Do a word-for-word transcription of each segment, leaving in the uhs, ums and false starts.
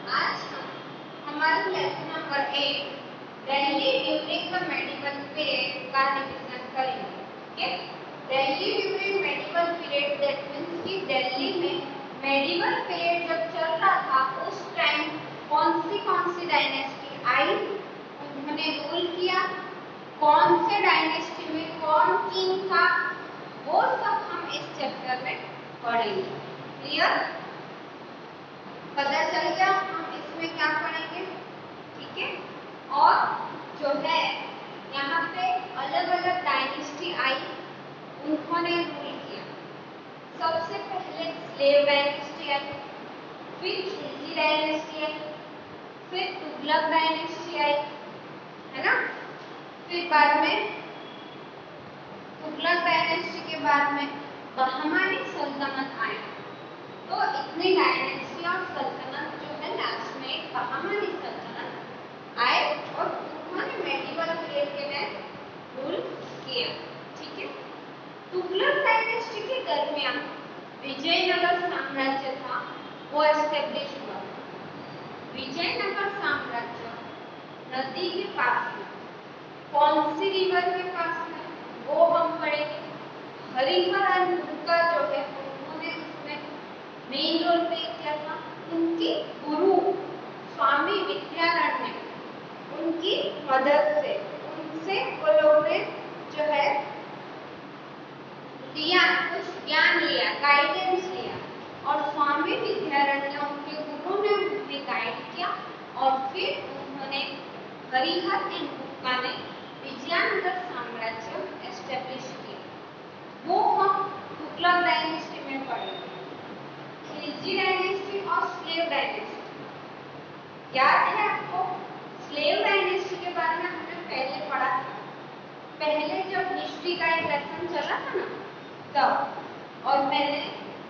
आज हम हमारा lesson number eight Delhi during the medieval period का रिवीजन करेंगे। Okay, Delhi during medieval period that means कि दिल्ली में मेडिवल पीरियड जब चल रहा था उस टाइम कौन सी कौन सी डायनेस्टी आई, उन्होंने रूल किया, कौन से डायनेस्टी में कौन किंग था, वो सब हम इस चैप्टर में पढ़ेंगे। क्लियर? पता चल गया हम इसमें क्या पढ़ेंगे। ठीक है, और जो है यहाँ पे अलग अलग डायनेस्टी आई, उन्होंने रूल किया। सबसे पहले स्लेव डायनेस्टी आई, फिर खिलजी डायनेस्टी आई, फिर तुगलक डायनेस्टी आई, है ना। फिर बाद में तुगलक डायनेस्टी के बाद में बहमानी सल्तनत आए। तो इतनी डायनेस्टी और सल्तनत जो है लास्ट में एक बहमानी सल्तनत आए और उन्होंने मेडिवल पीरियड के टाइम रूल किया। ठीक है, तुगलक डायनेस्टी के दरमियान विजयनगर साम्राज्य था, वो एस्टेब्लिश हुआ। विजयनगर साम्राज्य नदी के पास में, कौन सी रिवर के पास में, वो हम पढ़ेंगे। हरिहर एंड हुक्का जो है उन्होंने उसमें मेन रोल प्ले किया था। उनकी गुरु स्वामी विद्यारण्य, उनकी मदद से, उनसे वो लोग ने जो है लिया, कुछ ज्ञान लिया, गाइडेंस लिया, और स्वामी विद्यारण्य उनके गुरु ने उन्हें गाइड किया और फिर उन्होंने हरिहर एंड हुक्का ने विजयनगर साम्राज्य एस्टेब्लिश किया। वो हम तुगलक डायनेस्टी में पढ़ेंगे। खिलजी डायनेस्टी और स्लेव डायनेस्टी याद है आपको? स्लेव डायनेस्टी के बारे में हमने पहले पढ़ा था, पहले जब हिस्ट्री का एक लेसन चला था ना तब, और मैंने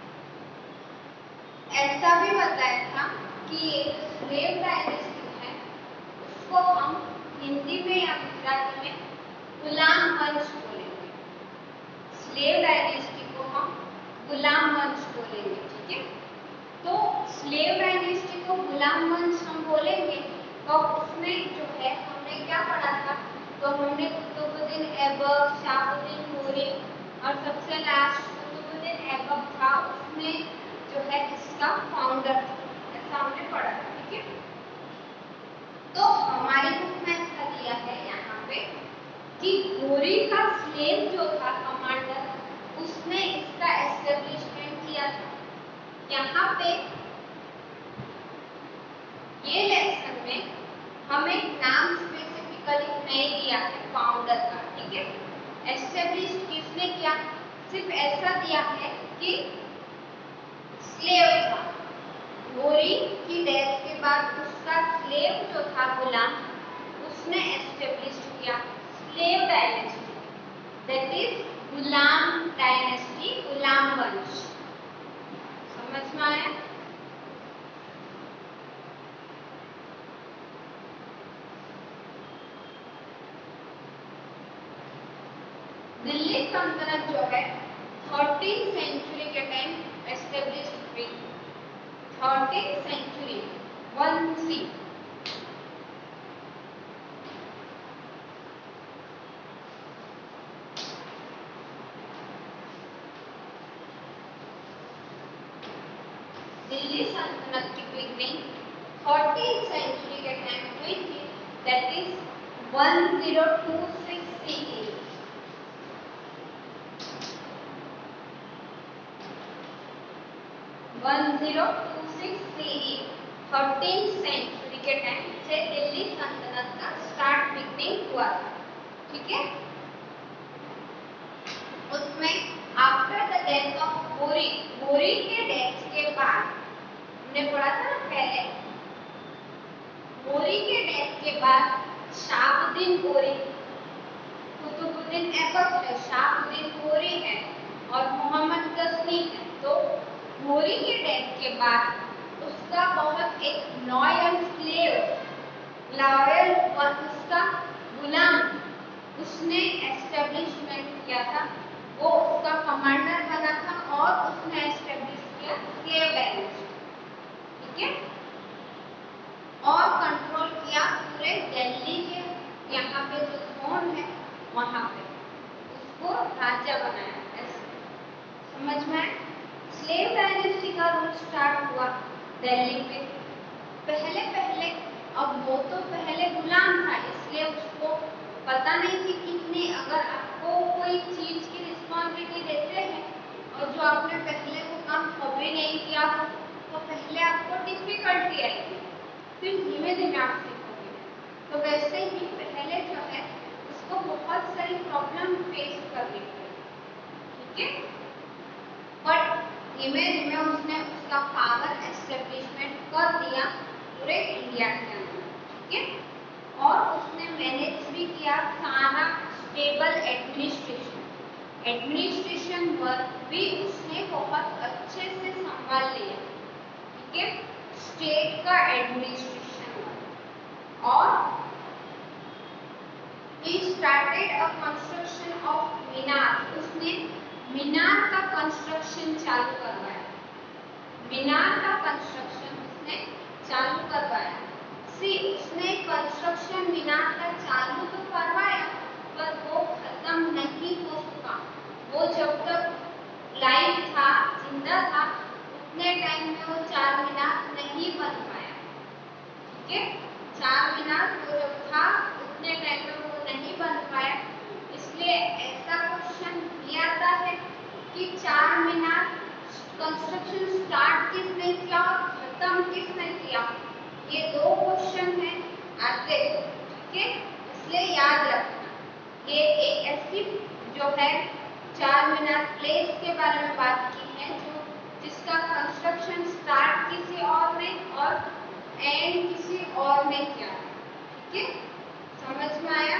ऐसा भी बताया था कि ये स्लेव डायनेस्टी है उसको हम हिंदी में या गुजराती में गुलाम वंश बोलेंगे। स्लेव डायनेस्टी को हम गुलाम वंश बोलेंगे। ठीक है, तो स्लेव डायनेस्टी को गुलाम वंश हम बोलेंगे तो उसमें जो है हमने क्या पढ़ा था, तो हमने कुतुबुद्दीन ऐबक, शहाबुद्दीन गौरी और सबसे लास्ट कुतुबुद्दीन ऐबक था, उसमें जो है इसका फाउंडर था, ऐसा हमने पढ़ा था। ठीक है, तो हमारी बुक में ऐसा दिया है यहाँ पे कि गौरी का स्लेव जो था कमांडर, उसने इसका एस्टेब्लिशमेंट किया था। यहाँ पे ये लेसन में हमें नाम स्पेसिफिकली नहीं दिया है फाउंडर का। ठीक है, एस्टेब्लिश किसने किया, सिर्फ ऐसा दिया है कि स्लेव था, गौरी की डेथ के बाद उसका स्लेव जो था गुलाम, उसने एस्टेब्लिश किया स्लेव डायनेस्टी, दैट इज गुलाम डायनेस्टी, गुलाम वंश। समझ में आया? दिल्ली सल्तनत जो है थर्टीन सेंचुरी के टाइम एस्टेब्लिश हुई। Thirteen century one three Delhi सल्तनत की बिगनिंग थर्टीन सेंचुरी के टाइम हुई थी, that is one zero two six CE. One zero two six CE thirteen century के टाइम से दिल्ली सल्तनत का स्टार्ट बिगनिंग हुआ था। ठीक है, उसमें after the death of Ghori, Ghori के डेथ के बाद, हमने पढ़ा था ना पहले, गौरी के डेथ के बाद शहाबुद्दीन गौरी, कुतुबुद्दीन ऐबक है, शहाबुद्दीन गौरी है और मोहम्मद गजनी है। तो गौरी के डेथ के बाद उसका बहुत एक लॉयल स्लेव, लॉयल और उसका गुलाम उसने एस्टेब्लिशमेंट किया था, वो उसका कमांडर बना था और उसने एस्टेब्लिश किया स्लेव डायनेस्टी। ठीक है, और कंट्रोल किया पूरे दिल्ली के यहाँ पे जो जोन है वहाँ पे, उसको राज्य बनाया। ऐसे समझ में आए? स्लेव डायनेस्टी का रूल स्टार्ट हुआ दिल्ली पे। पहले पहले अब वो तो पहले गुलाम था, इसलिए उसको पता नहीं थी कितने, अगर आपको कोई चीज की रिस्पॉन्सिबिलिटी देते हैं और जो आपने पहले वो काम कभी नहीं किया हो तो पहले आपको डिफिकल्टी आएगी, फिर धीमे धीमे आप सीखोगे। तो वैसे ही पहले जो है उसको बहुत सारी प्रॉब्लम फेस करनी पड़ी, ठीक है, बट धीमे धीमे उसने उसका पावर एस्टेब्लिशमेंट कर दिया पूरे इंडिया के अंदर, ठीक है, और उसने मैनेज भी किया सारा स्टेबल एडमिनिस्ट्रेशन एडमिनिस्ट्रेशन वर्क भी उसने बहुत अच्छे से संभाल लिया, ठीक है, स्टेट का एडमिनिस्ट्रेशन वर्क। और he started a construction of मीनार, उसने मीनार का कंस्ट्रक्शन चालू करवाया, मीनार का कंस्ट्रक्शन उसने चालू करवाया। सी उसने कंस्ट्रक्शन मीनार का चालू तो करवाया पर वो खत्म नहीं हो सका। वो जब तक लाइव था, जिंदा था, उतने टाइम में वो चार मीनार नहीं बन पाया, ठीक है, चार मीनार वो जब था उतने टाइम में वो नहीं बन पाया। इसलिए ऐसा क्वेश्चन भी आता है कि चार मीनार कंस्ट्रक्शन स्टार्ट किसने किया और खत्म किसने किया, ये दो क्वेश्चन है आते, ठीक है, इसलिए याद रखना। ये एक ऐसी जो है चार मीनार प्लेस के बारे में बात की है जो जिसका कंस्ट्रक्शन स्टार्ट किसी और ने और एंड किसी और ने किया, ठीक है, समझ में आया?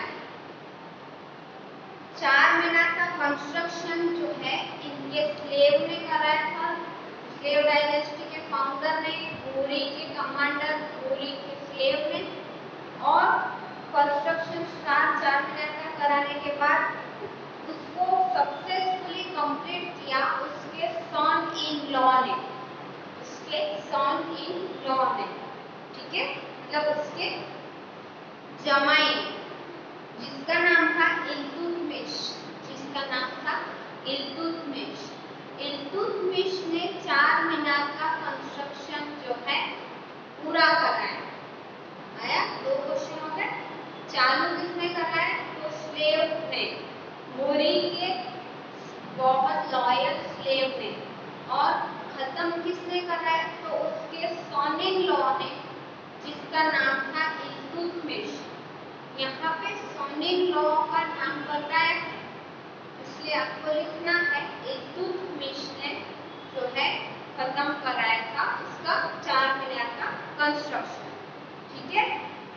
चार मीनार का कंस्ट्रक्शन जो है इनके स्लेव ने कराया था, स्लेव डायनेस्टी के फाउंडर ने, घोरी के कमांडर, घोरी के स्लेव ने, और कंस्ट्रक्शन स्टार्ट चार मीनार का कराने के बाद उसको सक्सेसफुली कंप्लीट किया उसके सन इन लॉ ने, उसके सन इन लॉ ने, ठीक है, मतलब उसके जमाई, जिसका नाम था इल्तुतमिश, जिसका नाम था इल्तुतमिश। इल्तुतमिश ने चार मीनार का कंस्ट्रक्शन जो है पूरा कराया। आया? दो क्वेश्चन हो गए। चालू किसने कराया? तो स्लेव ने, घोरी के बहुत लॉयल स्लेव ने, और खत्म किसने कराया? तो उसके सन इन लॉ ने, जिसका नाम था इल्तुतमिश। यहाँ पे सन इन लॉ का नाम बताया है, इसलिए आपको लिखना है इल्तुतमिश ने जो है खत्म कराया था उसका चार मीनार का कंस्ट्रक्शन, ठीक है।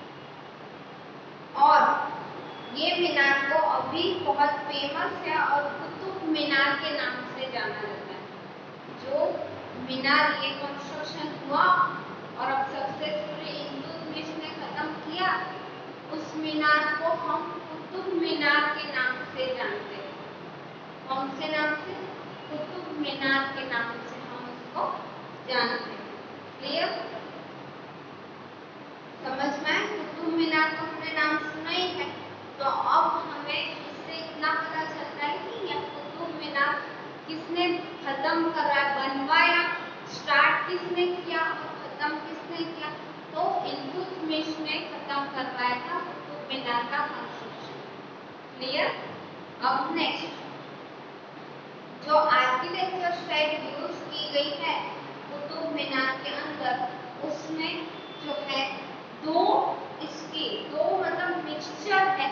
और ये मीनार को अभी बहुत फेमस है और कुतुब मीनार के नाम से जाना जाता है। जो मीनार ये कंस्ट्रक्शन हुआ और अब सक्सेसफुली इल्तुतमिश ने खत्म किया, उस मीनार को हम कुतुब मीनार के नाम से जानते हैं। कौन से नाम से? कुतुब मीनार के नाम से हम उसको जानते हैं। क्लियर? समझ में आए? कुतुब मीनार का हमने नाम सुना ही है, तो अब हमें इससे इतना पता चलता है कि यह कुतुब मीनार किसने खत्म कराया, बनवाया, स्टार्ट किसने किया और खत्म किसने किया? तो इल्तुतमिश ने खत्म करवाया था कुतुब मीनार का कंस्ट्रक्शन। क्लियर? अब नेक्स्ट जो आर्किटेक्चर स्टाइल यूज की गई है कुतुब मीनार के अंदर, उसमें जो है दो इसकी दो मतलब मिक्सचर है,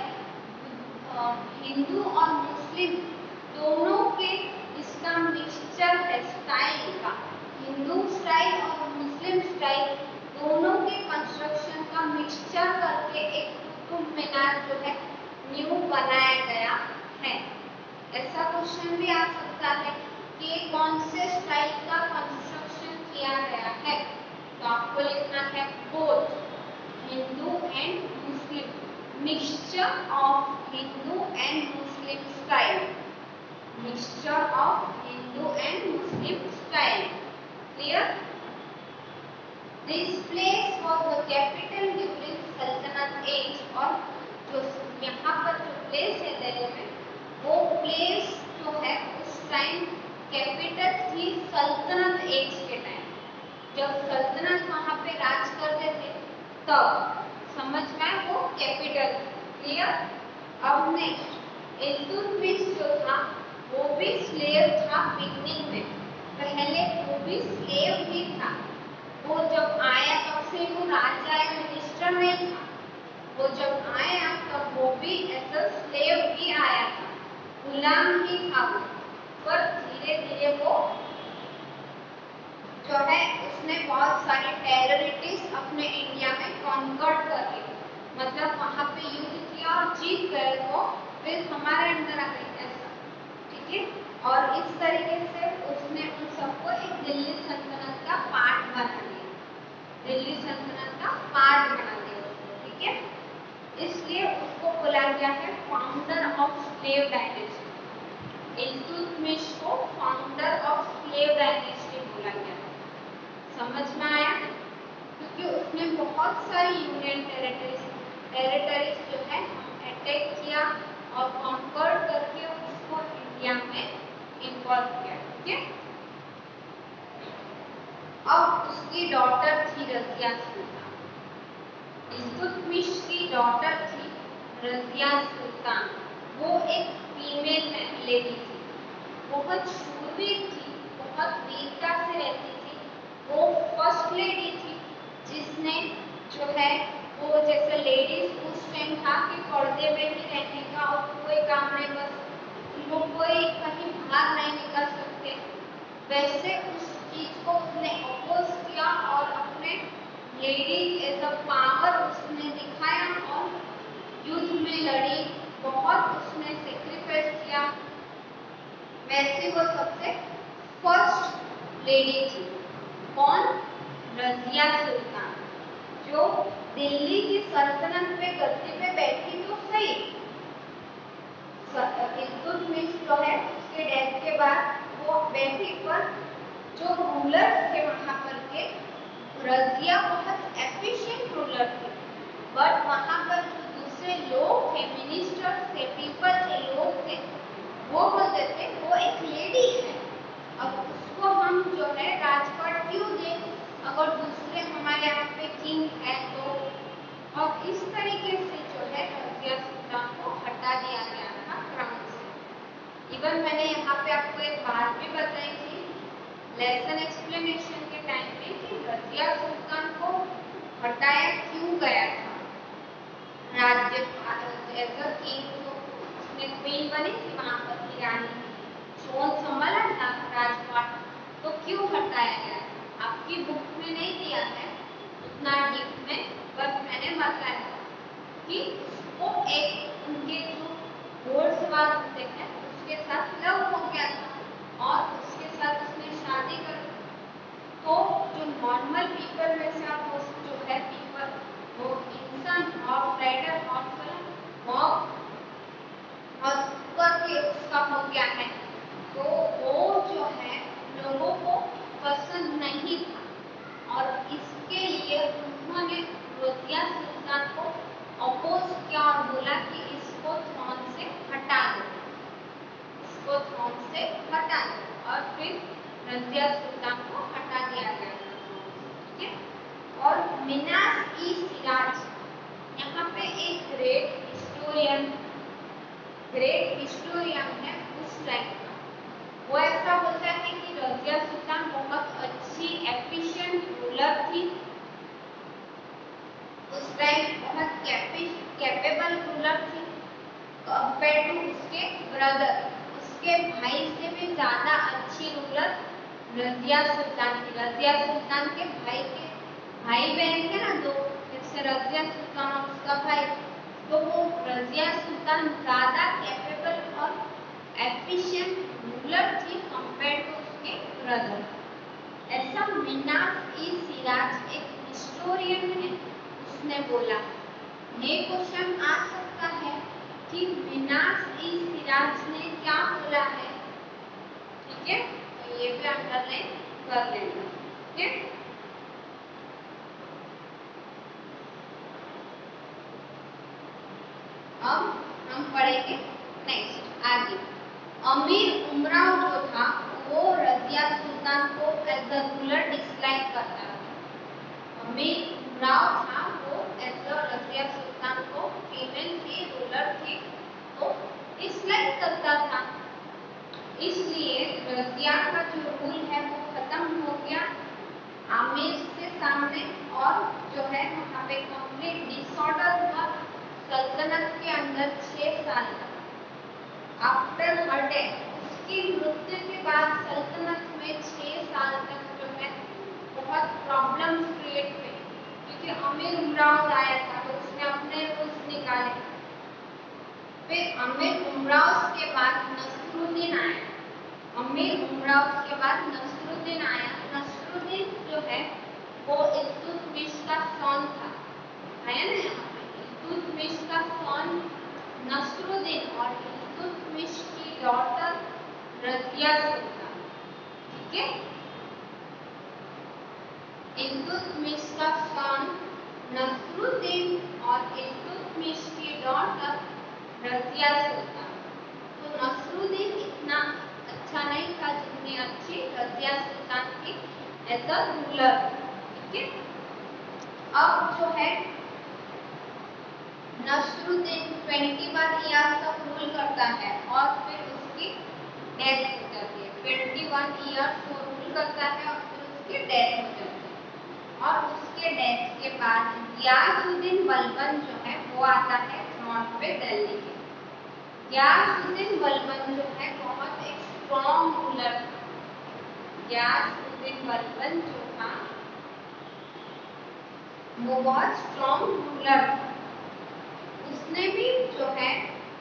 हिंदू और मुस्लिम दोनों के इसका मिक्सचर है स्टाइल का, हिंदू स्टाइल और मुस्लिम स्टाइल दोनों के कंस्ट्रक्शन का मिक्सचर करके एक कुतुब मीनार जो है न्यू बनाया गया है। ऐसा क्वेश्चन भी आ सकता है कि कौन से स्टाइल का कंस्ट्रक्शन किया गया है, तो आपको लिखना है both Hindu and Muslim, mixture of Hindu and Muslim style, mixture of Hindu and Muslim style. Clear? This place was the capital during saltanat age. और जो यहाँ पर जो प्लेस है दिल्ली में, वो प्लेस जो है उस टाइम कैपिटल थी सल्तनत एज के टाइम, जब सल्तनत वहाँ पे राज करते थे तब समझ में वो कैपिटल। क्लियर? अब नेक्स्ट इल्तुतमिश जो था वो भी स्लेव था बिगनिंग में, पहले वो भी स्लेव ही था। वो जब आया तब से वो राजा या मिनिस्टर नहीं था, वो जब आया तब वो भी एज अ स्लेव ही आया था, गुलाम ही था वो। पर धीरे धीरे वो जो है उसने बहुत सारे टेरिटरीज अपने इंडिया में कॉन्कर्ड कर ली, मतलब वहाँ पे युद्ध किया और जीत गए वो, फिर हमारे अंदर आ गई ऐसा। ठीक है? और इस तरीके से उसने उन सबको एक दिल्ली सल्तनत का पार्ट बना दिया, दिल्ली सल्तनत का पार्ट बना दिया उसको। ठीक है? इसलिए उसको बोला गया है founder of slave dynasty. Iltutmish को फाउंडर ऑफ स्लेव डायनेस्टी बोला गया है। समझ में आया? क्योंकि उसने बहुत सारी यूनियन टेरिटरीज टेरिटरीज जो है अटैक किया और कॉन्कर्ड करके उसको इंडिया में इन्वॉल्व किया। ठीक है? अब उसकी डॉटर थी रजिया सुल्तान। इल्तुतमिश की डॉटर थी रजिया सुल्तान। वो एक फीमेल लेडी थी, बहुत शूरवीर थी, बहुत वीरता से रहती थी। वो फर्स्ट लेडी थी जिसने जो है वो जैसे लेडीज उस टाइम था कि पर्दे में ही रहने का और कोई काम नहीं, बस वो कोई कहीं बाहर नहीं निकल सकते, वैसे उस चीज को उसने अपोज किया और अपने लेडीज एज अ पावर उसने दिखाया और युद्ध में लड़ी, बहुत उसने सेक्रीफाइस किया। वैसे वो सबसे फर्स्ट लेडी थी। कौन? रजिया सुल्तान, जो दिल्ली की सल्तनत पे गद्दी पे बैठी तो सही, इल्तुतमिश जो है उसके डेथ के बाद वो बैठी, पर जो रूलर थे वहाँ पर के, रजिया बहुत एफिशिएंट रूलर थे, बट वहाँ पर जो दूसरे लोग थे, मिनिस्टर थे, पीपल थे, लोग थे, वो बोलते थे वो एक लेडी है, अब उसको हम जो है राजपाट क्यों दें अगर दूसरे हमारे यहाँ पे किंग है तो। और इस तरीके से जो है रजिया सुल्तान को हटा दिया गया था क्राउन से। इवन मैंने यहाँ पे आपको एक बात भी बताई थी लेसन एक्सप्लेनेशन के टाइम में कि रजिया सुल्तान को हटाया क्यों गया था राज्य एज अ किंग, तो उसने क्वीन बनी थी वहाँ पर की रानी, सोन संभाला था राजपाट, तो क्यों हटाया गया? आपकी बुक में नहीं दिया है उतना डीप में, बट मैंने बताया कि उसको एक उनके जो घोड़सवार होते हैं उसके साथ लव हो गया था और उसके साथ उसने शादी कर, तो जो नॉर्मल पीपल में से आप जो है पीपल वो इंसान हॉर्स राइडर हॉर्स वाला वॉक और करके उसका हो गया है, तो वो जो है लोगों को पसंद नहीं था और इसके लिए उन्होंने रजिया सुल्तान को अपोज किया और बोला कि इसको थ्रोन से हटा दो, इसको थ्रोन से हटा दो, और फिर रजिया सुल्तान को हटा दिया गया था। ठीक है? और मिनास ई सिराज, यहाँ पे एक ग्रेट हिस्टोरियन ग्रेट हिस्टोरियन है उस टाइम का, वो ऐसा बोलता है कि रजिया सुल्तान बहुत अच्छी एफिशिएंट रूलर थी, उस टाइम बहुत कैपेबल रूलर थी कंपेयर टू उसके ब्रदर, उसके भाई से भी ज्यादा अच्छी रूलर रजिया सुल्तान थी। रजिया सुल्तान के भाई के भाई बहन थे ना दो, जैसे रजिया सुल्तान और उसका भाई, तो वो रजिया सुल्तान ज्यादा कैपेबल और एफिशिएंट रूलर थी कंपेयर टू उसके ब्रदर। ऐसा मिनास ई सिराज एक हिस्टोरियन है, उसने बोला। ये क्वेश्चन आ सकता है कि मिनास ई सिराज ने क्या बोला है। ठीक है? तो ये भी अंडरलाइन कर लेना। ठीक है? अब हम पढ़ेंगे नेक्स्ट आगे। अमीर उमराव जो था वो रजिया सुल्तान को एज अ रूलर डिसलाइक करता था। अमीर उमराव था वो एज अ रजिया सुल्तान को फीमेल थी, रूलर थी, तो डिसलाइक करता था। इसलिए रजिया का जो रूल है वो खत्म हो गया आमिर के सामने, और जो है वहाँ पे कंप्लीट डिसऑर्डर हुआ सल्तनत के अंदर छह साल तक। आफ्टर हर डेथ, उसकी मृत्यु के बाद सल्तनत में छह साल तक जो है बहुत प्रॉब्लम्स क्रिएट हुए, क्योंकि अमीर उमराव आया था तो उसने अपने रूल्स निकाले। फिर अमीर उमराव के बाद नसरुद्दीन आया। अमीर उमराव के बाद नसरुद्दीन आया। नसरुद्दीन जो है वो इल्तुतमिश का सन था, आया ना यहाँ पे, इल्तुतमिश का सन नसरुद्दीन और इल्तुतमिश की डॉटर रजिया सुल्तान, ठीक है। इल्तुतमिश का सन नसरुद्दीन और इल्तुतमिश की डॉटर रजिया सुल्तान। तो नसरुद्दीन इतना अच्छा नहीं था जितनी अच्छी रजिया सुल्तान थी एज अ रूलर, ठीक है। अब जो है नसरुद्दीन ट्वेंटी वन ईयर्स तक रूल करता है और फिर उसकी डेथ हो जाती है। ट्वेंटी वन ईयर्स वो रूल करता है और फिर उसकी डेथ हो जाती है। और उसके डेथ के बाद गियासुद्दीन बलबन जो है वो आता है थ्रोन पे दिल्ली के। गियासुद्दीन बलबन जो है बहुत एक स्ट्रॉन्ग रूलर था। गियासुद्दीन बलबन जो था वो बहुत स्ट्रॉन्ग रूलर था। उसने भी जो है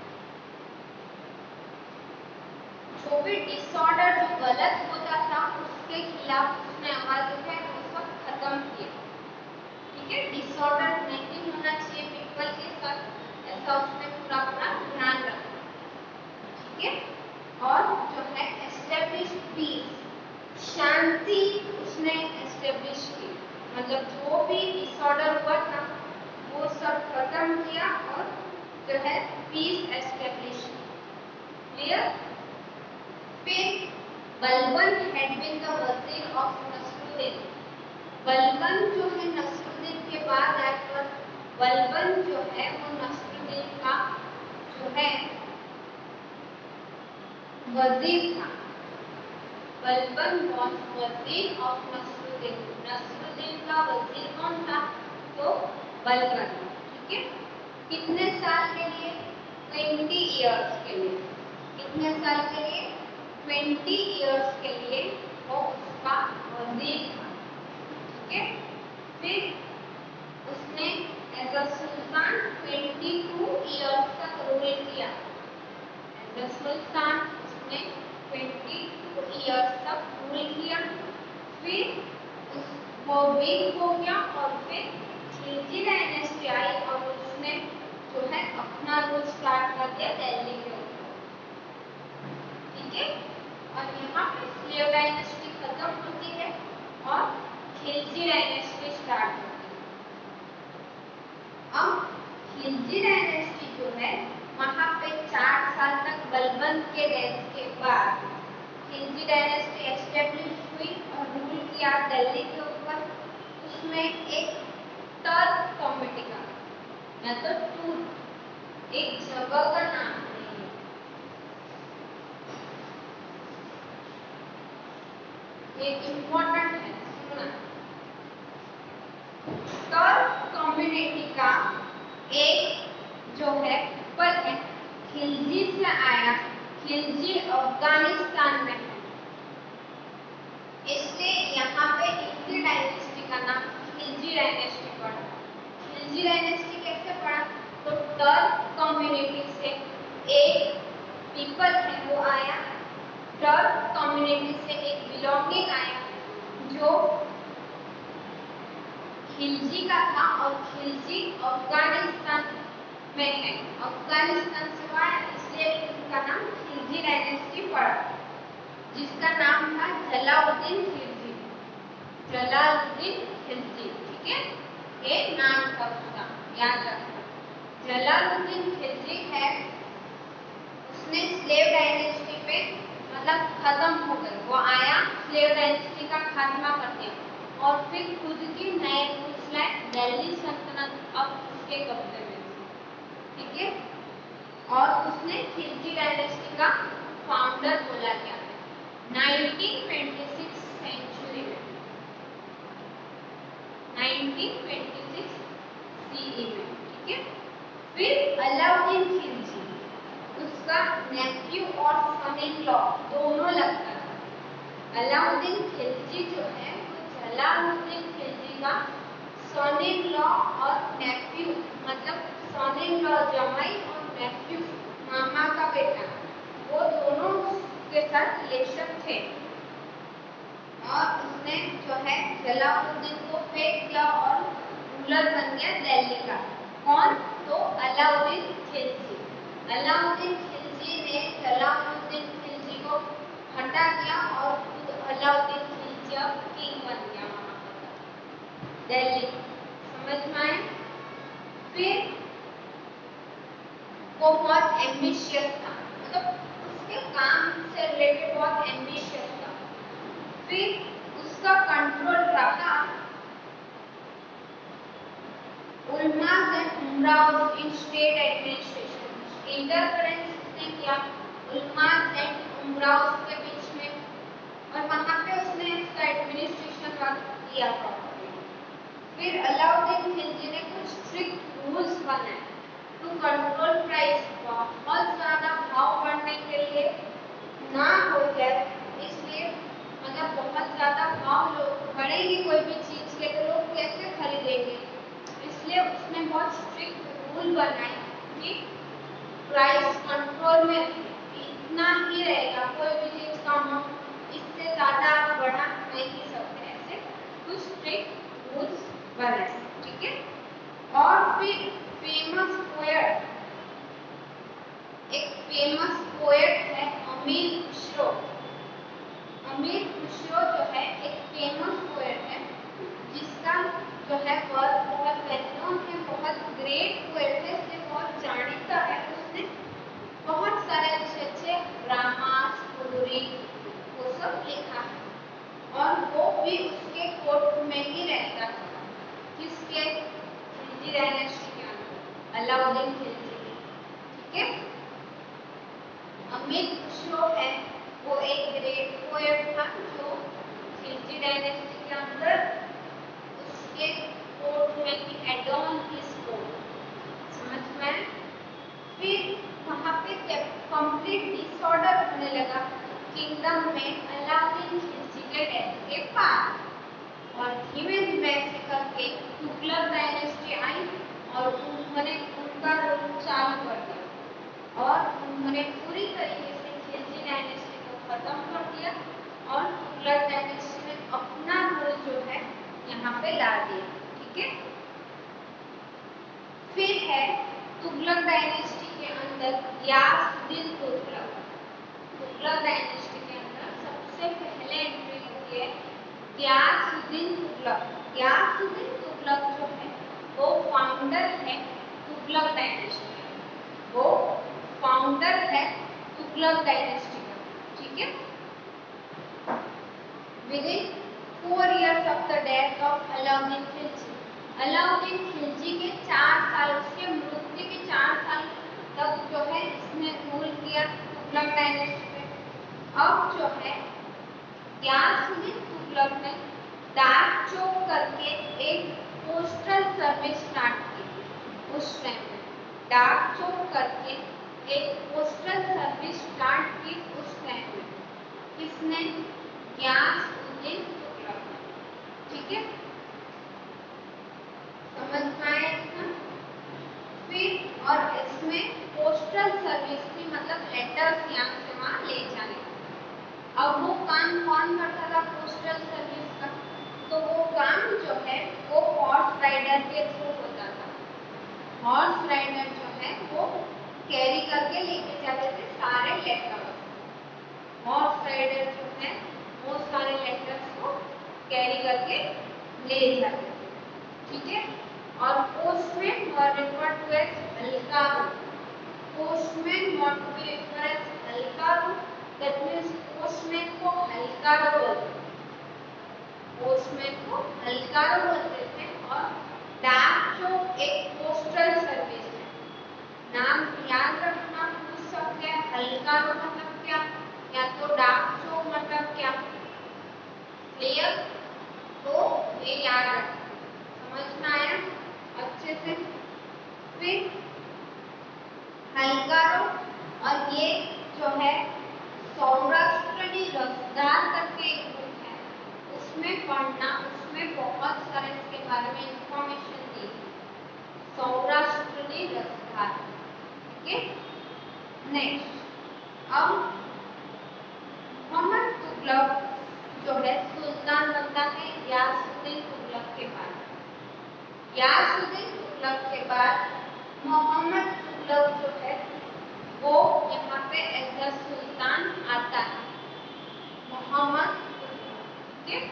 जो भी डिसऑर्डर जो गलत होता था उसके खिलाफ उसने आवाज उठाई, वो सब खत्म किया, ठीक है। डिसऑर्डर नहीं होना चाहिए पीपल के साथ, ऐसा उसने पूरा पूरा ध्यान रखा, ठीक है। और जो है एस्टेब्लिश पीस, शांति उसने एस्टेब्लिश की, मतलब जो भी डिसऑर्डर हुआ था वो सब खत्म किया और जो है पीस एस्टेब्लिश की, क्लियर। फिर Balban had been the wazir of Nasiruddin. Balban जो है नसरुद्दीन के बाद आकर बलबन जो है वो नसरुद्दीन का जो है वजीर था। Balban was wazir of Nasiruddin. नसरुद्दीन का वजीर कौन था? तो बलबन, ठीक है। कितने साल के लिए? ट्वेंटी इयर्स के लिए। कितने साल के लिए? ट्वेंटी इयर्स के लिए वो उसका वजीर था, ठीक है। फिर उसने as a sultan twenty two years तक रूल किया। एज अ सुल्तान उसने ट्वेंटी टू इयर्स तक रूल किया। फिर उस वो वीक हो गया और फिर खिलजी डायनेस्टी आई और उसने जो है अपना रूल स्टार्ट कर दिया दिल्ली के ऊपर, ठीक है। और यहाँ पे स्लेव डायनेस्टी खत्म होती है और खिलजी डायनेस्टी स्टार्ट होती है। अब खिलजी डायनेस्टी जो है वहाँ पे चार साल तक बलबन के डेथ के बाद खिलजी डायनेस्टी एस्टेब्लिश हुई और रूल किया दिल्ली के ऊपर। उसमें एक टर्क कम्युनिटी का, या तो टूर, एक जगह का नाम नहीं है, ये इम्पोर्टेंट है, सुनना। टर्क कम्युनिटी का एक जो है पीपल है खिलजी से आया, खिलजी अफगानिस्तान में है, इसलिए यहाँ पे खिलजी डायनेस्टी का नाम खिलजी डायनेस्टी पड़ा। खिलजी डायनेस्टी कैसे पड़ा? तो टर्क कम्युनिटी से एक पीपल है वो आया, टर्क कम्युनिटी से एक बिलोंगिंग आया जो खिलजी का था और खिलजी अफगानिस्तान में है, अफगानिस्तान से आया, इसलिए इसका नाम खिलजी डायनेस्टी पड़ा, जिसका नाम था जलालुद्दीन खिलजी। जलालुद्दीन खिलजी, ठीक है, ये नाम था उसका, याद रखना। जलालुद्दीन खिलजी है, उसने स्लेव डायनेस्टी पे मतलब खत्म हो गई, वो आया स्लेव डायनेस्टी का खात्मा कर दिया और फिर खुद की नए रूल्स लाए, दिल्ली सल्तनत अब उसके कब्जे में थी, ठीक है। और उसने खिलजी डायनेस्टी का फाउंडर बोला गया है नाइनटीन ट्वेंटी सिक्स सेंचुरी में, नाइनटीन ट्वेंटी सिक्स सीई में, ठीक है। फिर अलाउद्दीन खिलजी, उसका नेफ्यू और सन इन लॉ दोनों लगता था। अलाउद्दीन खिलजी जो है वो जलालुद्दीन खिलजी का सन इन लॉ और नेफ्यू, मतलब सन इन लॉ जमाई और नेफ्यू मामा का बेटा, वो दोनों के साथ रिलेशन थे। और उसने जो है जलालुद्दीन को फेंक दिया और रूलर बन गया दिल्ली का। कौन? तो अलाउद्दीन खिलजी। अलाउद्दीन खिलजी ने जलालुद्दीन खिलजी को हटा दिया और खुद अलाउद्दीन खिलजी अब किंग बन गया वहां पर दिल्ली। समझ में आए? फिर वो बहुत एम्बिशियस था, मतलब उसके काम से रिलेटेड बहुत एम्बिशियस था। फिर उसका कंट्रोल रहा ulamas and umaraus in state administration. Interference उसने किया उलमास एंड उमराउस के बीच में और वहां पे उसने उसका एडमिनिस्ट्रेशन वर्क किया प्रॉपर्ली। फिर अलाउद्दीन खिलजी ने कुछ स्ट्रिक्ट रूल्स बनाए टू कंट्रोल प्राइस, बहुत ज्यादा भाव बढ़ने के लिए ना हो जाए, इसलिए मतलब बहुत ज्यादा भाव लोग बढ़ेगी कोई भी चीज के तो लोग कैसे खरीदेंगे, इसलिए उसने बहुत स्ट्रिक्ट रूल बनाए कि प्राइस कंट्रोल में इतना ही रहेगा, कोई भी चीज का अमाउंट इससे ज्यादा आप बढ़ा नहीं सकते, ऐसे कुछ स्ट्रिक्ट रूल्स बनाए, ठीक है। और फिर फेमस पोएट, एक फेमस पोएट है अमीर खुसरो। अमीर खुसरो जो है एक फेमस पोएट है जिसका जो है वर्क बहुत वेल है, बहुत ग्रेट पोएट है, इसलिए बहुत जानीता है। उसने बहुत सारे अच्छे अच्छे ड्रामास, पोएट्री वो सब लिखा है और वो भी उसके कोर्ट में ही रहता था। किसके? खिलजी डायनेस्टी के अंदर, अलाउद्दीन खिलजी, ठीक है। अमीर खुसरो है वो एक ग्रेट पोएट था जो खिलजी डायनेस्टी के अंदर उसके कोर्ट में ही एडॉन हिज कोर्ट, समझ में। फिर वहां पे कंप्लीट डिसऑर्डर होने लगा किंगडम में अलाउद्दीन खिलजी के डेथ के बाद और धीमे धीमे से करके तुगलक डायनेस्टी आई और उन्होंने उनका रूल चालू कर दिया और उन्होंने पूरी तरीके से खिलजी डायनेस्टी को खत्म कर दिया और तुगलक डायनेस्टी में अपना रूल जो है यहाँ पे ला दिया, ठीक है। फिर है तुगलक डायनेस्टी के अंदर गियासुद्दीन तुगलक। तुगलक डायनेस्टी के अंदर सबसे पहले एंट्री होती है गियासुद्दीन तुगलक। गियासुद्दीन तुगलक जो है वो फाउंडर है तुगलक डायनेस्टी, वो फाउंडर है तुगलक डायनेस्टी का, ठीक है। Within four years of the death of Alauddin Khilji, Alauddin Khilji के चार साल, उसके मृत्यु के चार साल तक जो है इसने रूल किया तुगलक डायनेस्टी पे। अब जो है गियासुद्दीन तुगलक ने डाक चौक करके एक पोस्टल सर्विस स्टार्ट की। उस टाइम में डाक चौक करके एक पोस्टल सर्विस स्टार्ट की उस टाइम में, किसने? गियासुद्दीन तुगलक, ठीक है। समझ में आया इतना? फिर और इसमें पोस्टल सर्विस की मतलब लेटर्स यहाँ से वहाँ ले जाने। अब वो काम कौन करता था पोस्टल सर्विस का? तो वो काम जो है वो हॉर्स राइडर के थ्रू होता था। हॉर्स राइडर जो है वो कैरी करके लेके जाते थे सारे लेटर्स। हॉर्स राइडर जो है वो सारे लेटर्स को कैरी करके ले जाते थे, ठीक है। और postman were referred to as halkaru. Postman want to be referred as halkaru. That means postman को हल्कारू बोलते हैं. पोस्टमैन को हल्कारू बोलते हैं. और डाक चौक एक पोस्टल सर्विस है. नाम याद रखना. पूछ सकते हैं हल्कारू मतलब क्या, या तो डाक चौक मतलब क्या. क्लियर? तो ये याद रखना. समझ में आया अच्छे से. फिर हल्कारू और ये जो है सौराष्ट्रनी रसदार करके एक बुक है, उसमें पढ़ना. उसमें बहुत सारे इसके बारे में इंफॉर्मेशन दी. सौराष्ट्रनी रसदार. ठीक है. नेक्स्ट अब मोहम्मद तुगलक जो है सुल्तान बनता है यासुद्दीन तुगलक के बाद. यासुद्दीन तुगलक के बाद मोहम्मद तुगलक जो है वो यहाँ पे एज अ सुल्तान आता है. मोहम्मद तुगलक. ठीक है.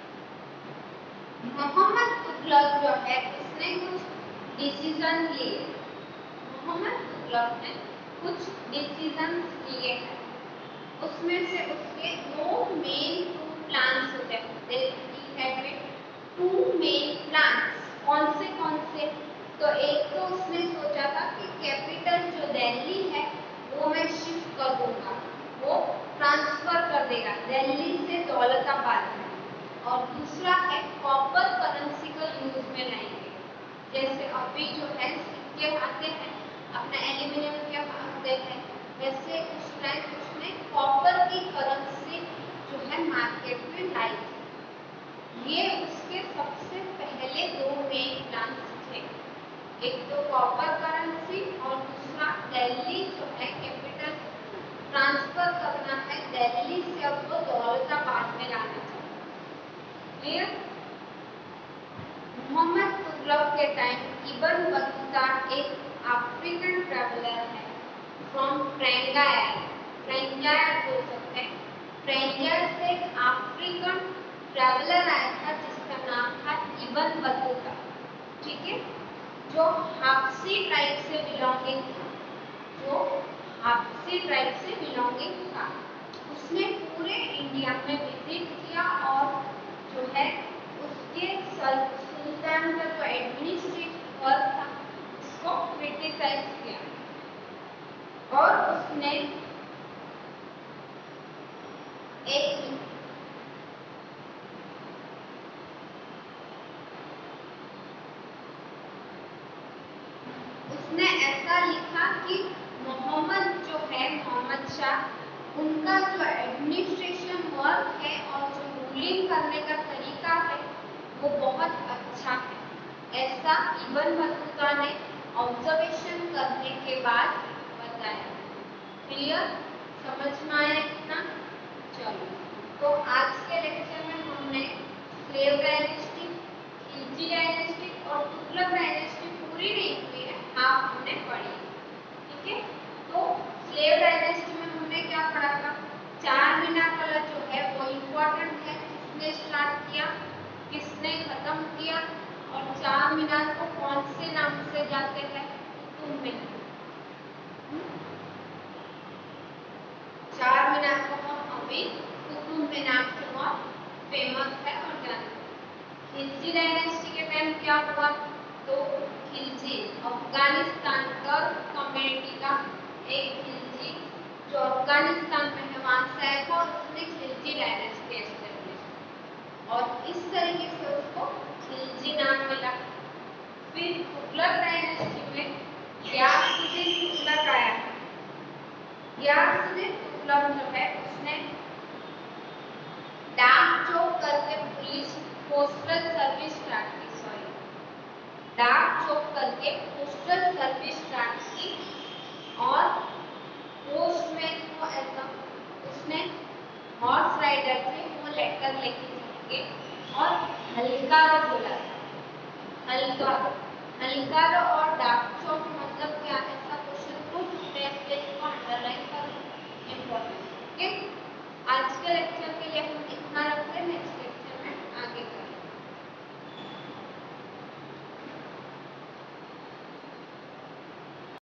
मोहम्मद तुगलक जो है उसने कुछ डिसीजन लिए. मोहम्मद तुगलक ने कुछ डिसीजन लिए हैं. उसमें से उसके दो मेन टू प्लान्स होते हैं. Two main plans. कौन से कौन से? तो एक तो उसने सोचा था कि कैपिटल जो दिल्ली है वो मैं शिफ्ट कर दूंगा, वो ट्रांसफर कर देगा दिल्ली से दौलताबाद में. और दूसरा है कॉपर करेंसी को यूज में लाएंगे. जैसे अभी जो है सिक्के आते हैं अपने एल्यूमिनियम के आते हैं, वैसे उस टाइम उसने कॉपर की करेंसी जो है मार्केट में लाई थी. ये उसके सबसे पहले दो मेन प्लान्स थे. एक तो कॉपर करेंसी और दूसरा दिल्ली जो है कैपिटल ट्रांसफर करना है दिल्ली से अब वो दौलताबाद में लाना चाहिए. क्लियर? मोहम्मद तुगलक के टाइम इब्न बतूता एक अफ्रीकन ट्रैवलर है फ्रॉम ट्रेंगायर. ट्रेंगायर बोल सकते हैं. ट्रेंगायर से एक अफ्रीकन ट्रैवलर आया था जिसका नाम था इब्न बतूता. ठीक है. जो हाफसी ट्राइब से बिलोंगिंग था. जो हाफसी ट्राइब से बिलोंगिंग था. उसने पूरे इंडिया में विजिट किया और जो है उसके सुल्तान का जो एडमिनिस्ट्रेटिव वर्क था उसको क्रिटिसाइज किया. और उसने एक उसने ऐसा लिखा कि मोहम्मद जो है मोहम्मद शाह उनका जो एडमिनिस्ट्रेशन वर्क है और जो रूलिंग करने का तरीका है वो बहुत अच्छा है. ऐसा इब्न बतूता ने ऑब्जर्वेशन करने के बाद बताया. क्लियर? समझ में आया इतना? चलो, तो आज के लेक्चर में हमने स्लेव डायनेस्टी, खिलजी डायनेस्टी और तुगलक डायनेस्टी पूरी नहीं हुई है, हाफ हमने पढ़ी. ठीक है. तो स्लेव डायनेस्टी में हमने क्या पढ़ा था? चार मीनार वाला जो है वो इम्पोर्टेंट है. किसने स्टार्ट किया, किसने खत्म किया, और चार मीनार को कौन से नाम से जाते हैं? कुतुब मीनार. चार मीनार को हम अभी कुतुब मीनार से बहुत फेमस है और जानते हैं. खिलजी डायनेस्टी के टाइम क्या हुआ? तो खिलजी अफगानिस्तान टर्क कम्युनिटी का एक खिलजी जो अफगानिस्तान में है वहां से आया था और उसने खिलजी डायनेस्टी एस्टेब्लिश और इस तरीके से उसको खिलजी नाम मिला. फिर तुगलक डायनेस्टी में यासुद्दीन तुगलक आया. यासुद्दीन तुगलक जो है उसने डाक चौक करके पुलिस पोस्टल सर्विस स्टार्ट की. सॉरी डाक चौक करके पोस्टल सर्विस स्टार्ट की और पोस्टमैन को ऐसा उसने हॉर्स राइडर थे वो लेटर लेके जाएंगे और हल्कारो बोला. हल्कारो हल्कारो और डाक चौक